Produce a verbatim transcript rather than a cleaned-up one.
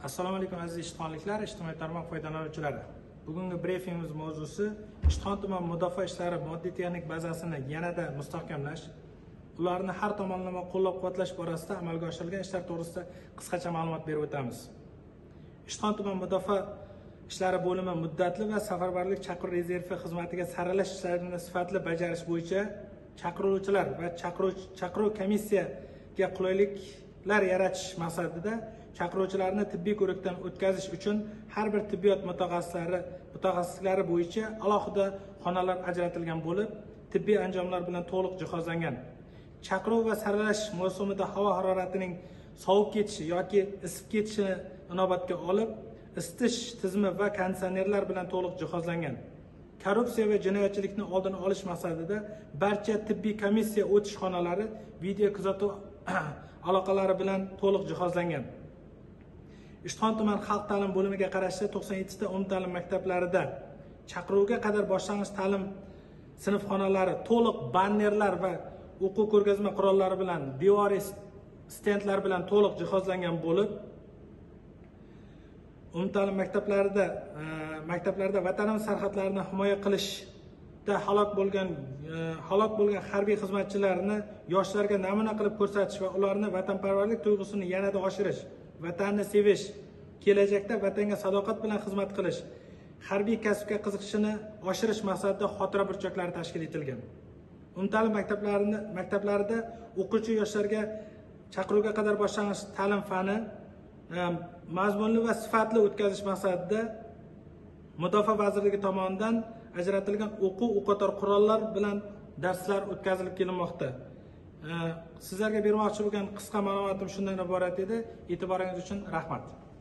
Assalomu alaykum aziz ijtimoiyliklar, ijtimoiy tarmoq foydalanuvchilari. Bugungi brifingimiz mavzusi Ishtixon tuman mudofaa ishlari moddiy texnik bazasini yanada mustahkamlash, ularni har tomonlama qo'llab-quvvatlash borasida amalga oshirilgan ishlar to'g'risida qisqacha ma'lumot berib o'tamiz. Ishtixon tuman mudofaa ishlari bo'limi muddatli va safarbarlik chaqiruv rezervi xizmatiga saralash ishlarini sifatli bajarish bo'yicha chaqiruvchilar va chaqiruvchi chaqiruv komissiyaga qulayliklar yaratish maqsadida chaqiruvchilarni tibbiy ko'rikdan o'tkazish uchun har bir tibbiyot mutaxassislari mutaxassislari bo'yicha alohida xonalar ajratilgan bo'lib, tibbiy anjomlar bilan to'liq jihozlangan. Chaqiruv va saralash mavsumida havo haroratining sovib ketishi yoki isib ketishini inobatga olib, isitish tizimi va konditsionerlar bilan to'liq jihozlangan. Korrupsiya va jinoyatchilikni oldini olish maqsadida barcha tibbiy komissiya o'tish xonalari video kuzatuv aloqalari bilan to'liq jihozlangan. Ishtixon tuman xalq ta'lim bo'limiga qarashli to'qson yetti ta umumta'lim maktablarida chaqiruvga qadar boshlang'ich ta'lim sinfxonalari to'liq bannerlar va o'quv ko'rgazma qurollari bilan devoriy stendlar bilan to'liq jihozlangan bo'lib, umumta'lim maktablarida maktablarda vatanimiz sarhadlarini himoya qilishda halok bo'lgan halok bo'lgan harbiy xizmatchilarni yoshlarga namuna qilib ko'rsatish va ularni vatanparvarlik tuyg'usini yanada oshirish, vatanni sevish, kelajakda vatanga sadoqat bilan xizmat qilish, harbiy kasbga qiziqishini oshirish maqsadida xotira burchaklari tashkil etilgan. Umumta'lim maktablarini maktablarida o'quvchi yoshlarga chaqiruvga qadar boshlang'ich ta'lim fani mazmunli va sifatli o'tkazish maqsadida Mudofaa vazirligi tomonidan ajratilgan o'quv o'qotar qurollar bilan darslar o'tkazilib kelinmoqda. Sizlarga bermoqchi bo'lgan qisqa ma'lumotim shundan iborat edi. E'tiboringiz uchun rahmat.